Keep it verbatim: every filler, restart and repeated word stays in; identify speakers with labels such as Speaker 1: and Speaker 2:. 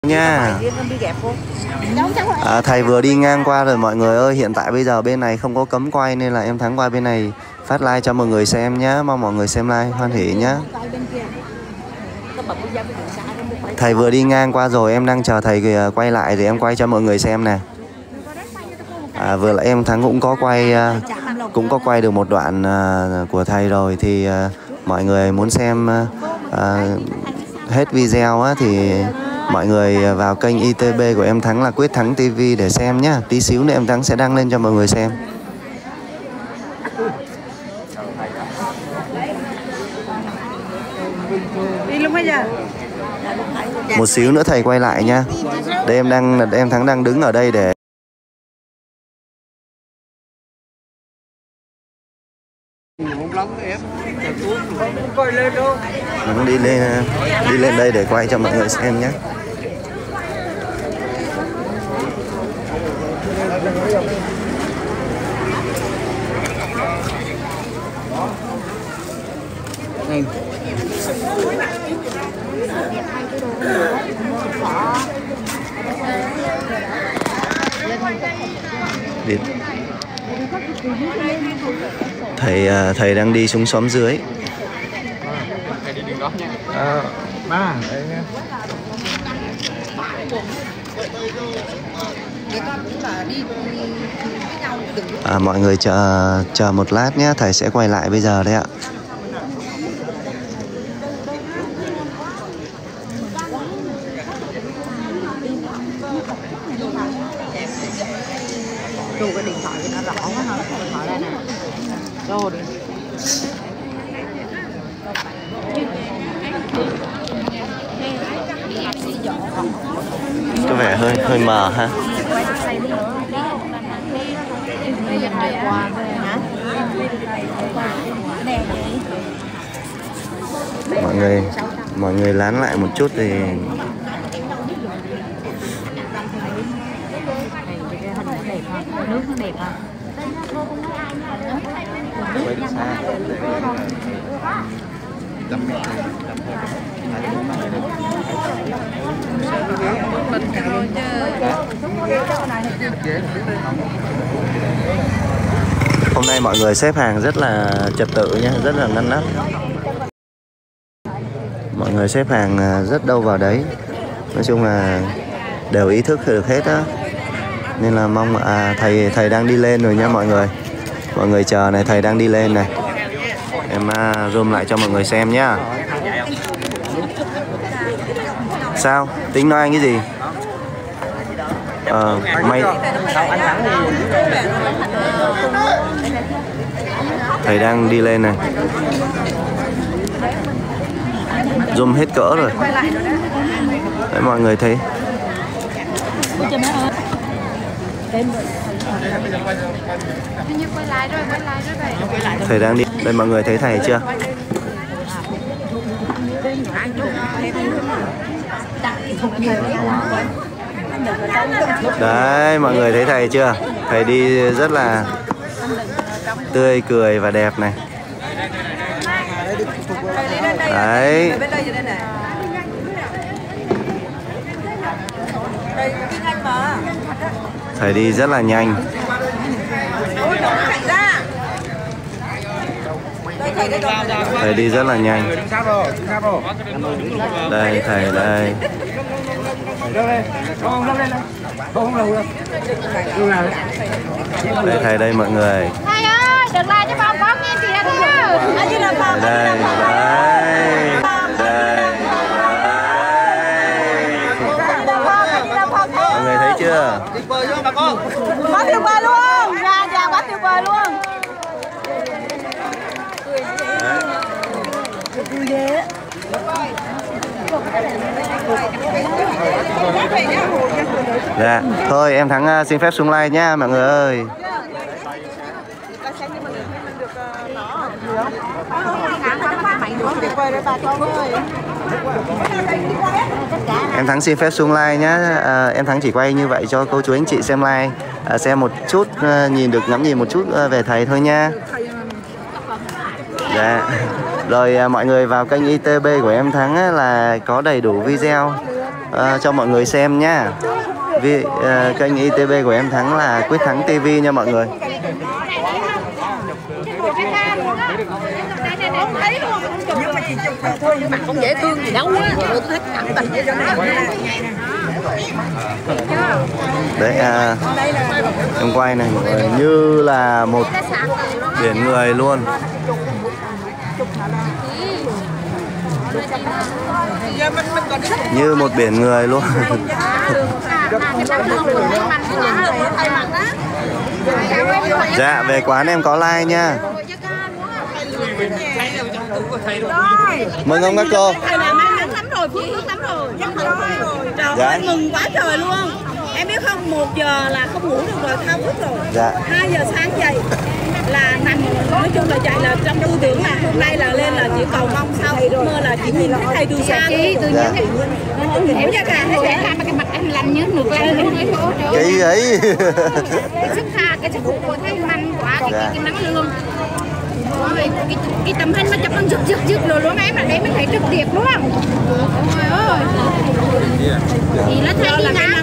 Speaker 1: Nha. À, thầy vừa đi ngang qua rồi mọi người ơi. Hiện tại bây giờ bên này không có cấm quay nên là em Thắng qua bên này phát like cho mọi người xem nhé. Mong mọi người xem like hoan hỉ nhé. Thầy vừa đi ngang qua rồi, em đang chờ thầy quay lại để em quay cho mọi người xem nè. À, vừa lại em Thắng cũng có quay cũng có quay được một đoạn của thầy rồi. Thì mọi người muốn xem à, hết video á, thì mọi người vào kênh i tê bê của em Thắng là Quyết Thắng ti vi để xem nhé. Tí xíu nữa em Thắng sẽ đăng lên cho mọi người xem. Một xíu nữa thầy quay lại nha. Đây em đang em Thắng đang đứng ở đây để đi lên đi lên đây để quay cho mọi người xem nhé. Đi. Thầy thầy đang đi xuống xóm dưới.
Speaker 2: À, ba, đây nha.
Speaker 1: À, mọi người chờ chờ một lát nhé, thầy sẽ quay lại bây giờ đấy ạ.
Speaker 3: Chụp cái điện thoại cho nó rõ quá ha, điện thoại đây nè. Rồi.
Speaker 1: Có vẻ hơi hơi mờ ha. Mọi người mọi người lán lại một chút thì
Speaker 3: nước nó đẹp ha.
Speaker 2: Quay đi xa.
Speaker 1: Hôm nay mọi người xếp hàng rất là trật tự nhé, rất là ngăn nắp. Mọi người xếp hàng rất đâu vào đấy. Nói chung là đều ý thức được hết á. Nên là mong à, thầy thầy đang đi lên rồi nha mọi người. Mọi người chờ này, thầy đang đi lên này. Em uh, zoom lại cho mọi người xem nhá. Sao? Tính nói anh cái gì? Ờ, mày thầy đang đi lên này. Zoom hết cỡ rồi. Đấy, mọi người thấy. Thầy đang đi. Đây mọi người thấy thầy chưa? Đấy, mọi người thấy thầy chưa? Thầy đi rất là tươi cười và đẹp này. Đấy. Thầy đi rất là nhanh. Thầy đi rất là nhanh. Đây thầy đây. Đây thầy đây mọi người.
Speaker 4: Thầy ơi, đừng lại cho bao con nghe kìa thầy ơi.
Speaker 1: Đây đây. Đây. Mọi người thấy chưa?
Speaker 3: Tuyệt vời luôn bà con. Quá tuyệt vời luôn. Dạ dạ quá tuyệt vời luôn. Vui ghê.
Speaker 1: Dạ, thôi em Thắng xin phép xuống like nha mọi người ơi. Em Thắng xin phép xuống like nhá. À, em Thắng chỉ quay như vậy cho cô chú anh chị xem like, à, xem một chút, à, nhìn được ngắm nhìn một chút à, về thầy thôi nha. Dạ. Rồi à, mọi người vào kênh i tê bê của em Thắng á, là có đầy đủ video à, cho mọi người xem nhá. Vì à, kênh i tê bê của em Thắng là Quyết Thắng ti vi nha mọi người.
Speaker 3: Mặt không dễ thương gì đâu á. Tôi thích cảm tình với nó.
Speaker 1: Đấy à, em quay này mọi người, như là một biển người luôn. Như một biển người luôn. Dạ về quán em có like nha. Mừng ông các cô.
Speaker 3: Thầy làm ăn nắng lắm rồi, phước lắm rồi. Trời
Speaker 1: Dạ.
Speaker 3: ơi, mừng quá trời luôn. Em biết không, một giờ là không ngủ được rồi, thao thức rồi.
Speaker 1: Dạ.
Speaker 3: Hai giờ sáng dậy là nằm, nói chung là chạy là trong tư tưởng là hôm nay là lên là chỉ cầu mong sao ước mơ là chỉ nhìn thấy thầy từ xa thôi.
Speaker 1: Dạ.
Speaker 3: Em ra cả
Speaker 4: Để làm cái mặt em lạnh như nước lên luôn ấy thôi.
Speaker 1: Cái ấy.
Speaker 4: Cái sức tha, cái sức hút của thấy mạnh quá, cái,
Speaker 1: Dạ.
Speaker 4: cái, cái nắng lương. Cái, cái, cái tấm hình mà chụp bằng rực rực rực rồi luôn em là để mới thấy trực tiếp luôn. Ôi ơi. Thì nó thấy đi ngang